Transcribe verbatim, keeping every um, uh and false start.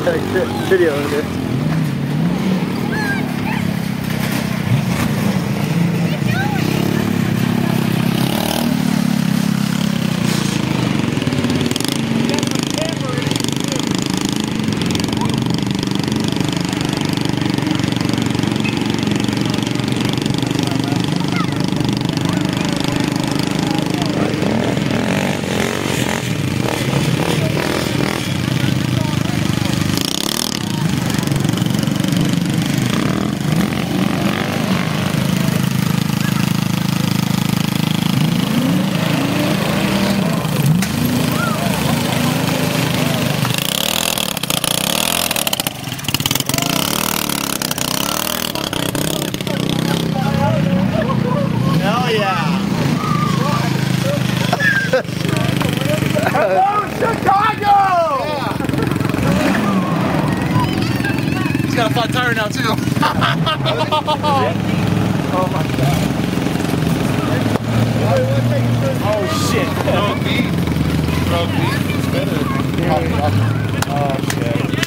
Video of it. Hello, Chicago! Yeah. He's got a flat tire now, too. Oh my god. Oh shit. Road beef. Road beef is better. Oh shit.